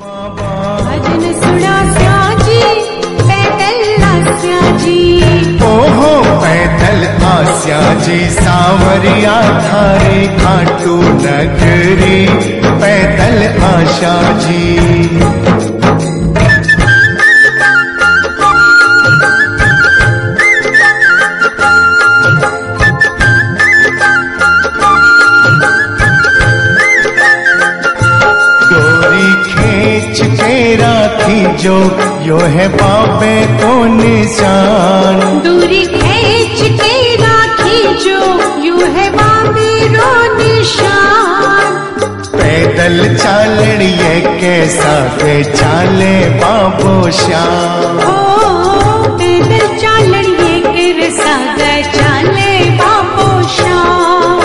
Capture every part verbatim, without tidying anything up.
भजन सुना स्याजी पैदल आस्याजी, ओहो पैदल आस्याजी सावरिया थारे खाटू नगरी पैदल आशा जी। जो यो है बाबे को निशान, दूरी खींच के राखी जो यू है बाबे रो निशान। पैदल चालण ये कैसा के चाले बाबो श्याम, ओ पैदल चालण ये कैसा के चाले बाबो श्याम।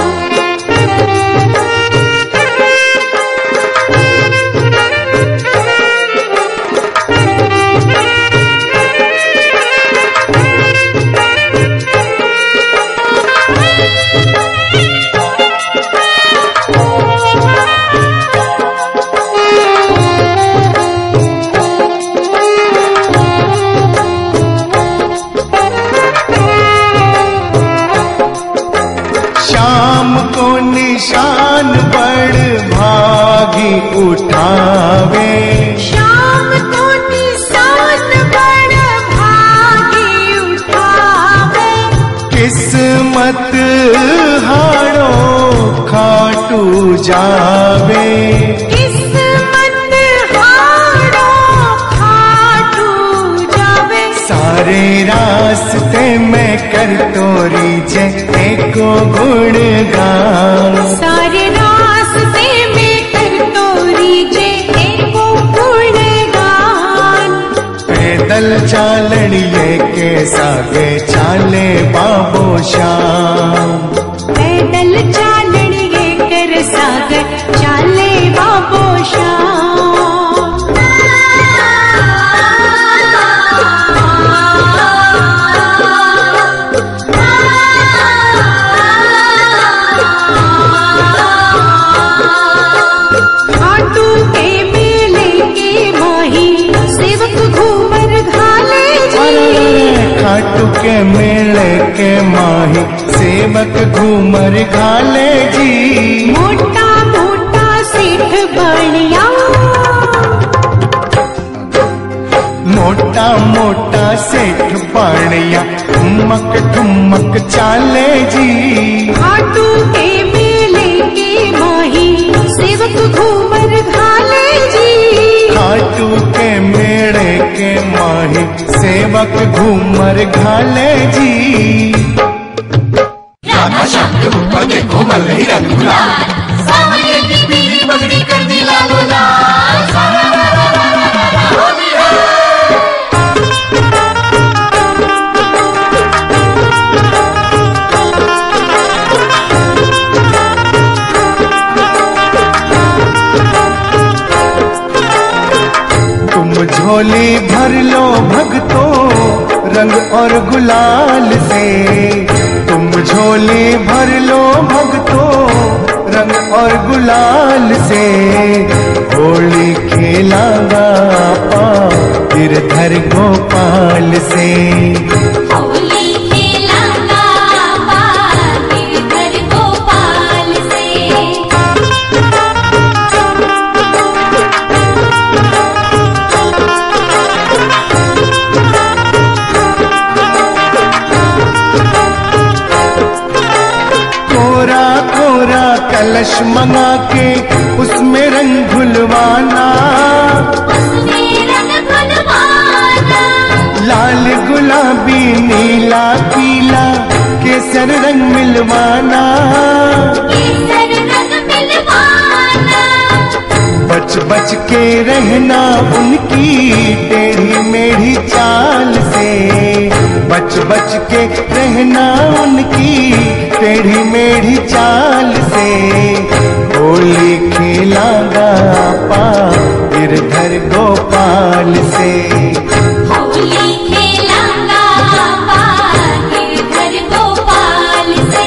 निशान बड़ भागी उठावे, शाम को निशान बड़ भागी उठावे। किस्मत हारो खाटू जावे, किस्मत हारो खाटू जावे। सारे रास्ते में कर तोरी जे एको गुणगान, सारे रास्ते में कर तोरी जे एको गुणगान। पैदल चालण ये कैसा गे चाले बाबो श्याम, पैदल चालण ये कर सागर चाले बाबो श्याम। खाटू के मेले के माही सेवक घूमर घाले जी। मोटा मोटा सेठ बनिया, मोटा मोटा सेठ बनिया ठुमक ठुमक चाले जी। खाटू के मेले के माही सेवक घूमर घाले जी। खाटू के मेले के माही सेवक घूमर घाले जी। राधा श्याम के ऊपर देखो मल रही रंग गुलाल, सावरिये की पीली पगड़ी कर दी लालो लाल। सारा रा रा रा रा रा रा होली है। तुम झोली भर लो भगतो रंग और गुलाल से, तुम झोली भर लो भगतो रंग और गुलाल से। होली खेलागा पा गिरधर गोपाल से, होली खेलागा पा गिरधर गोपाल से। कलश मंगा के उसमें रंग घुलवाना, उसमें रंग घुलवाना। लाल गुलाबी नीला पीला केसर रंग मिलवाना, केसर रंग मिलवाना। बच बच के रहना उनकी टेढ़ी मेढ़ी चाल से, बच बच के रहना उनकी टेढ़ी मेढ़ी चाल से। होली खेलागा पा गिरधर गोपाल से, होली खेलागा पा गिरधर गोपाल से।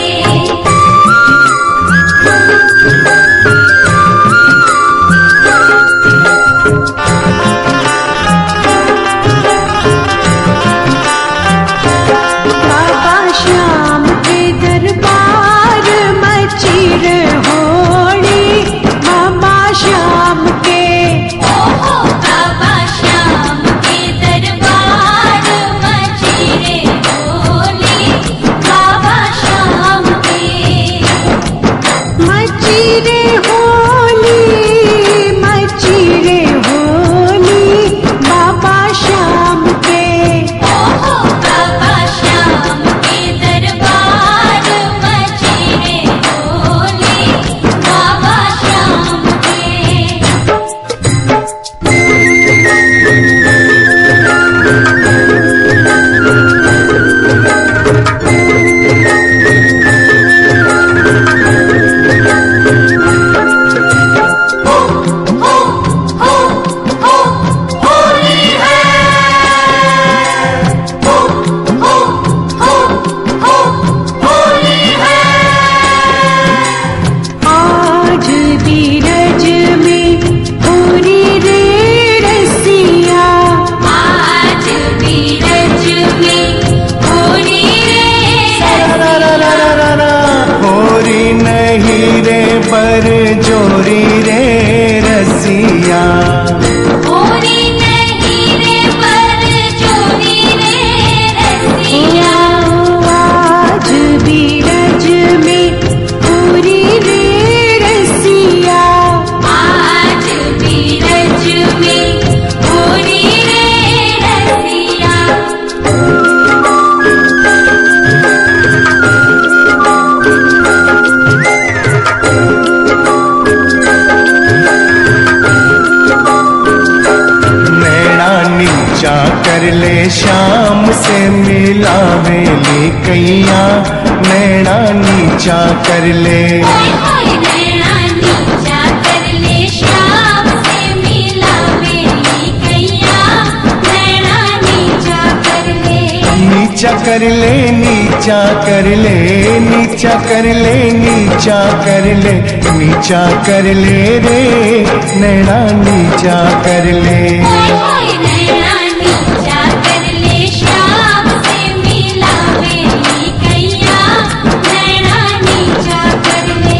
कर ले श्याम से मिलावेली कैया, नैना नीचा कर ले। नैना नीचा कर ले श्याम से मिलावेली कैया, नैना नीचा कर ले। नीचा कर ले नीचा कर ले नीचा कर ले नीचा कर ले नीचा कर ले रे, नैना नीचा कर ले। नैना नीचा कर ले श्याम से मिलावेली कैया, नैना नीचा कर ले।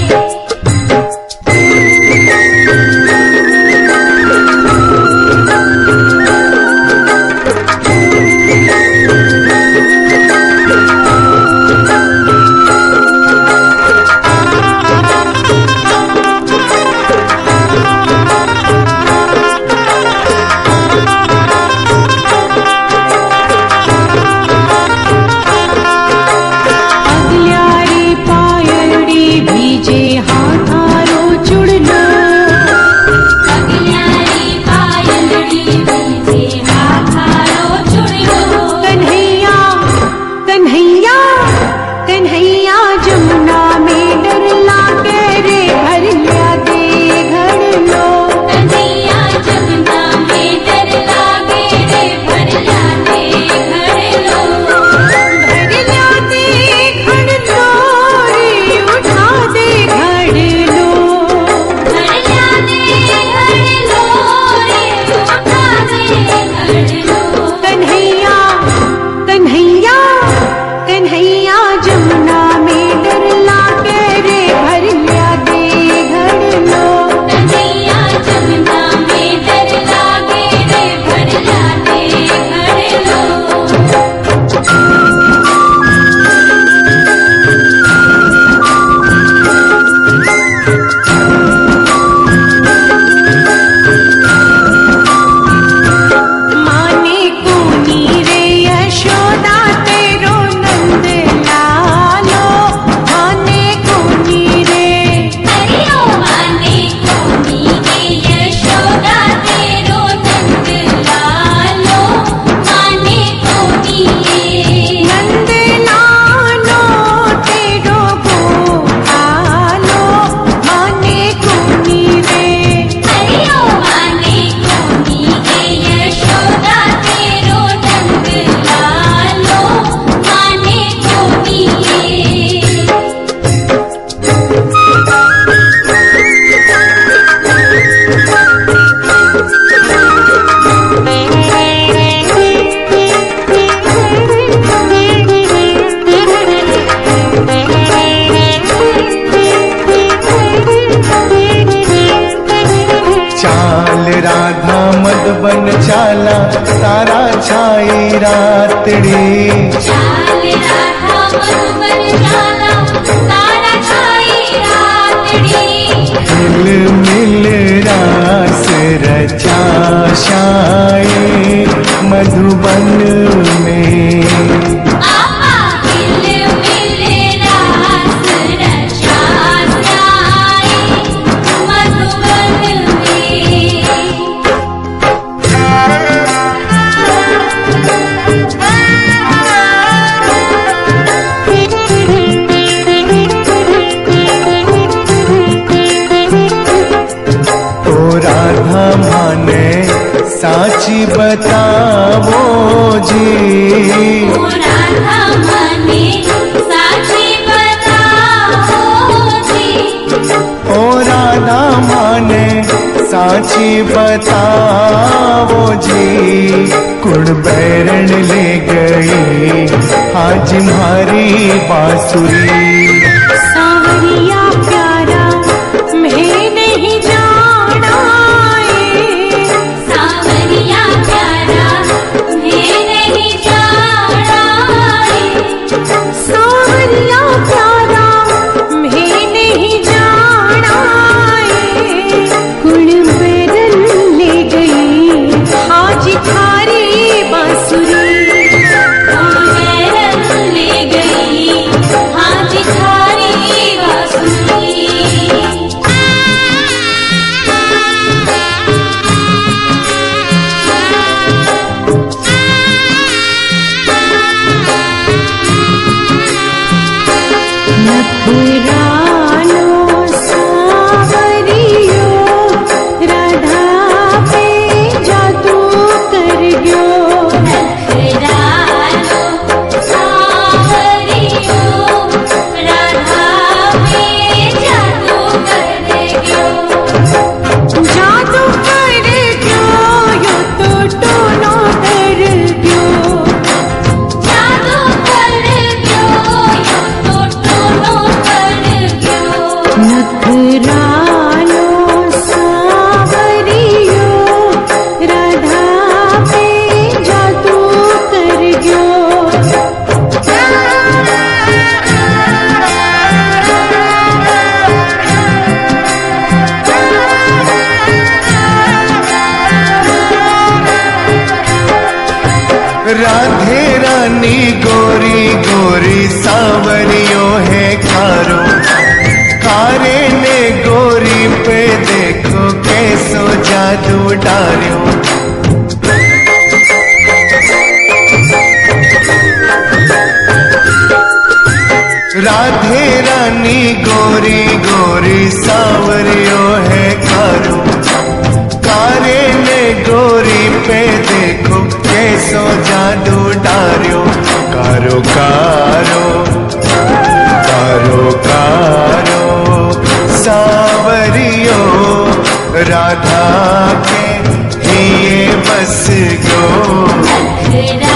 बन चाला तारा छाई रातड़ी, चाल राधा मधुबन चाला तारा छाई रातड़ी। मिल मिल रास रचा शाये मधुबन में। आपा मिल मिल रास रचा शाये मधुबन में। राधा माने साची बतावो जी, ओ राधा माने साची बतावो जी। ओ राधा माने साची बतावो जी। कुण बैरण ले गई आज मारी बांसुरी, सावरिया प्यारा मैं नहीं जाना, सावरिया प्यारा मैं नहीं जाना, सावरिया प्यारा मैं नहीं जाना। कुण बैरन ले गई आज थारी बांसुरी, कुण बैरन ले गई आज थारी जादू डारियो। राधे रानी गोरी गोरी सावरियो है कारो, कारे ने गोरी पे देखो कैसो जादू डारियो। कारो कारो कारो कारो सावरियो राधा के हिये बस गो।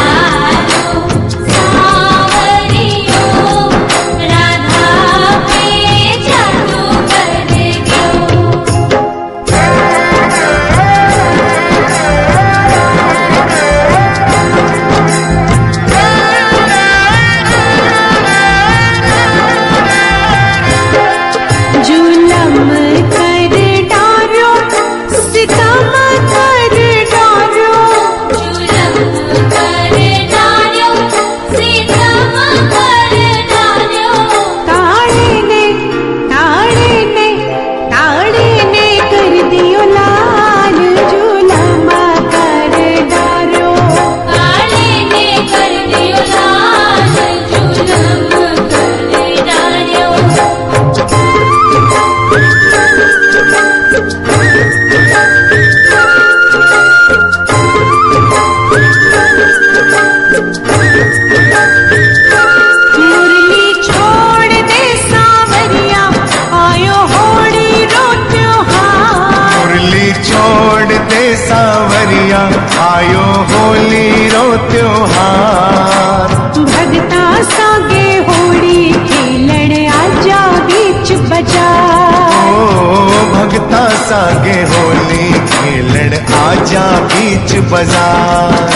आयो होली रो त्योहार। भगता सागे होली खेलन आजा बीच बाजार। ओ भगता सागे होली खेलन आजा बीच बाजार।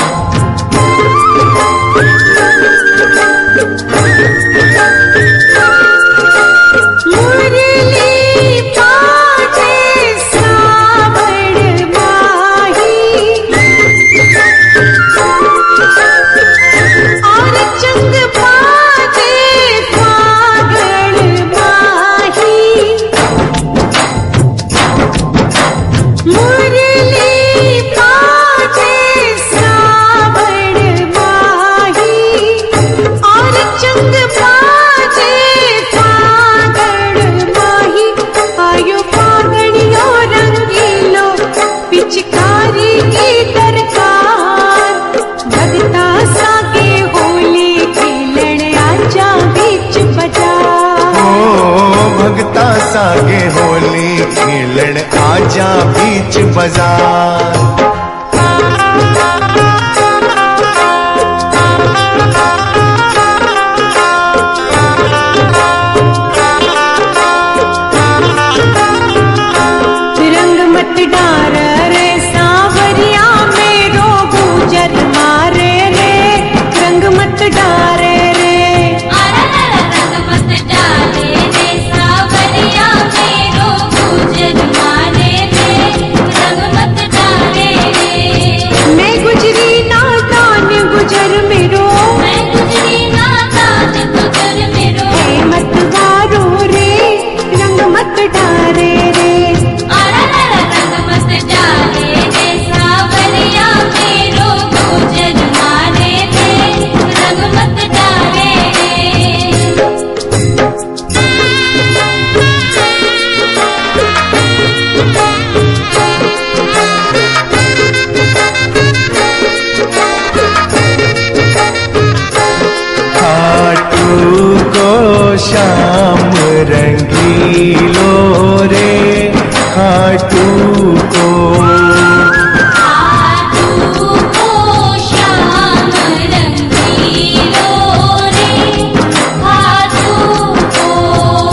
भगता सागे होली खेलन आजा बीच बाजार। रंग मत डार रे सावरिया मेरो गुजर मारे रे। रंग मत डारे रे रंग मत डारे रे सावरिया मेरो गुजर मारे रे। रंग मत डारे रे मैं गुजरी नादान गुजर मेरो। मैं गुजरी नादान गुजर मेरो। हे मत वारो रे रंग मत डारे रे। रंग मत डारे रे सावरिया मेरो गुजर मारे रे। रंग मत डारे खाटू को श्याम रंगीलो रे खाटू को। खाटू को श्याम रंगीलो रे खाटू को।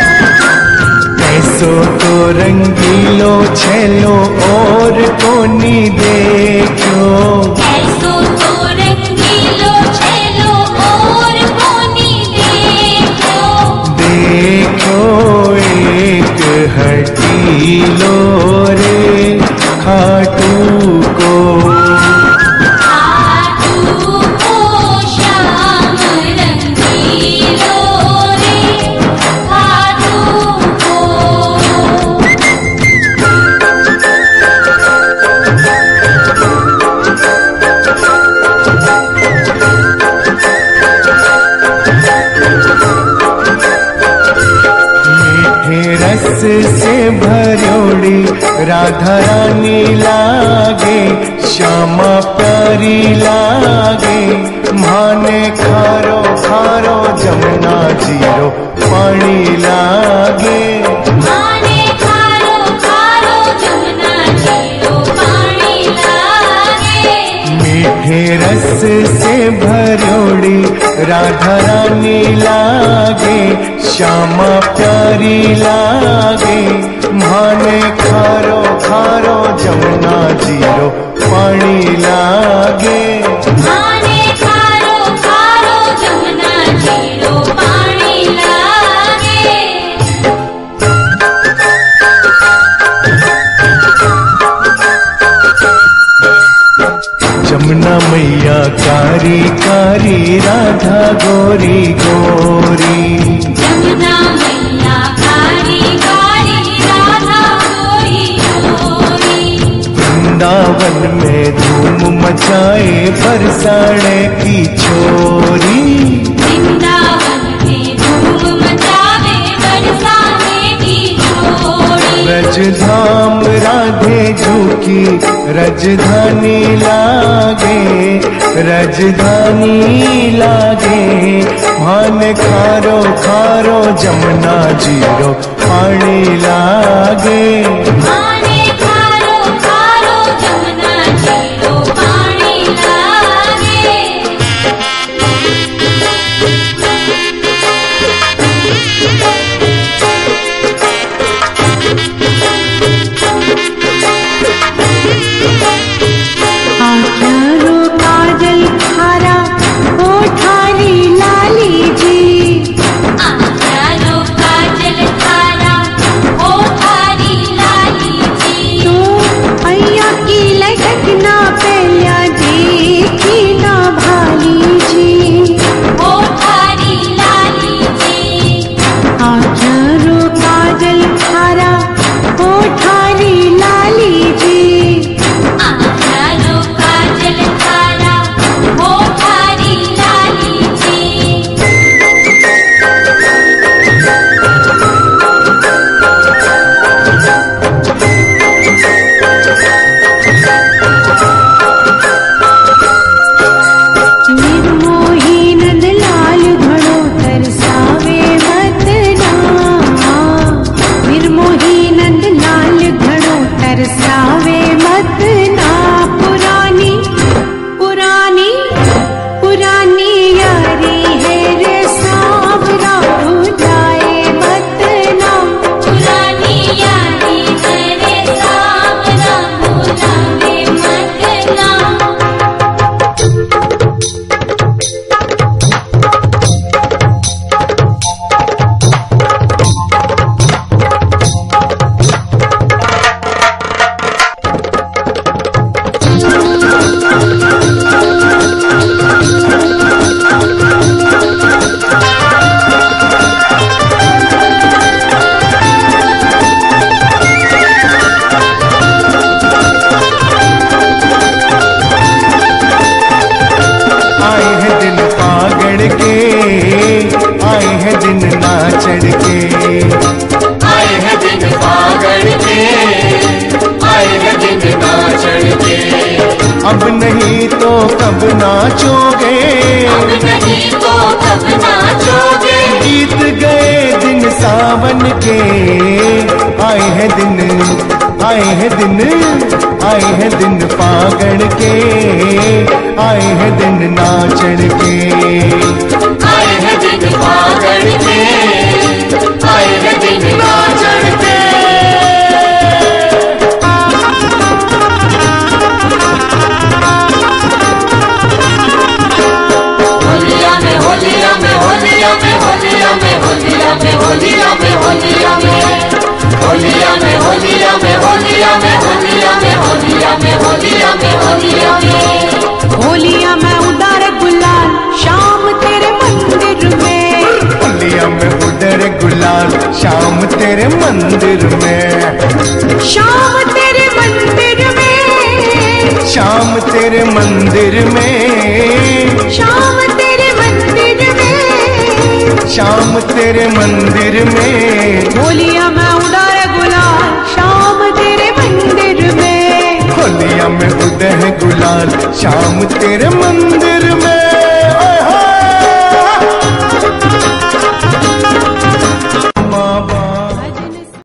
ऐसो तो रंगीलो छेलो और कोनी देखो। ऐसो तो रंगीलो छेलो और कोनी देखो। देखो एक हटीलो रे खाटू को। खाटू को श्याम रंगीलो रे खाटू को। लागे, श्यामा प्यारी लागे, माने खारो खारो जमुना जीरो पानी लागे, माने खारो खारो जमुना जीरो पानी लागे। मीठे रस से भरोड़ी राधा रानी लागे, श्यामा प्यारी लागे, माने खारो खारो जमुना जीरो पानी लागे, माने खारो खारो जमुना जीरो पानी लागे। जमुना मैया कारी कारी राधा गोरी गोरी, जमुना मैया कारी कारी राधा गोरी गोरी। वृंदावन में धूम मचाए बरसाने की छोरी, वृंदावन में धूम मचावे बरसाने की छोरी। रजधाम राधे झूकी रजधानी लागे, रजधानी लागे, मान खारो खारो जमुना जीरो पानी लागे, माने खारो खारो जमुना जीरो पानी लागे। आँखों काजल खारा होठारी लाली जी, आँखों काजल खारा होठारी लाली जी। तो भैया की लटकना पैया देखी ना भाली जी, होठारी लाली जी। आँखों काजल खारा होठारी लाली जी, आँखों काजल खारा होठारी लाली जी। निर्मोही नंद लाल घड़ो तरसावे मत ना, निर्मोही नंद लाल घड़ो तरसावे मत ना। पुरानी पुरानी पुरानी यारी है रे सावरा भुलाए मत ना, पुरानी यारी है रे सावरा भुलाए मत ना। आए हैं दिन पागड़ के, आए हैं दिन नाचड़ के, आए हैं दिन पागड़ के, आए हैं दिन नाचड़ के। अब नहीं तो कब नाचोगे, अब नहीं तो कब नाचोगे। बीत गए दिन सावन के, आए हैं दिन आए हैं दिन आए हैं दिन पागड़ के, आए हैं दिन नाचड़ के, आए हैं दिन पागड़ के, आए हैं दिन नाचड़ के। होलिया में होलिया में होलिया में होलिया में होलिया में होलिया में होलिया में होलिया में होलिया में होलिया में होलिया में होलिया में होलिया में होलिया में होलिया में उदार गुलाल शाम तेरे मंदिर में, होलिया में उधर गुलाल शाम तेरे मंदिर में, शाम तेरे मंदिर में, शाम तेरे मंदिर में, शाम तेरे मंदिर में, शाम तेरे मंदिर में। होलिया में उदार गुलाल शाम तेरे मंदिर में, होलिया में उदय गुलाल, श्याम तेरे मंदिर में